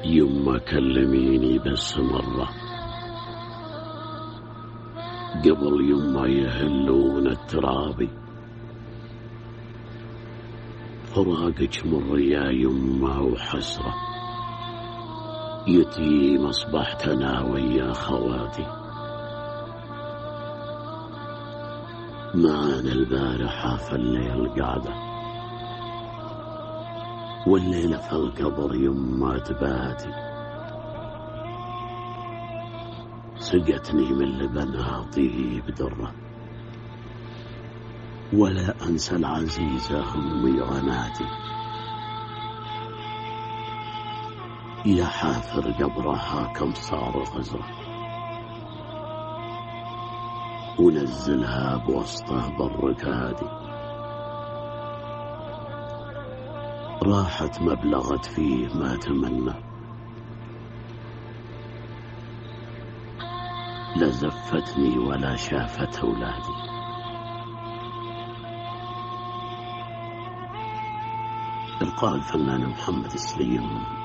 يما كلميني بس مرة قبل يما يهلون الترابي. فراقك مر يا يما وحسرة، يتيم أصبحت أنا ويا خواتي. معانا البارحة في الليل قاعدة، والليلة في القبر يما تباتي. سقتني من لبنها طيب درة، ولا أنسى العزيزة أمي وناتي. يا حافر قبرها كم صار غزرة، ونزلها بوسطه بالركادي. راحت ما بلغت فيه ما تمنى، لا زفتني ولا شافت أولادي. إلقاء الفنان محمد سليم.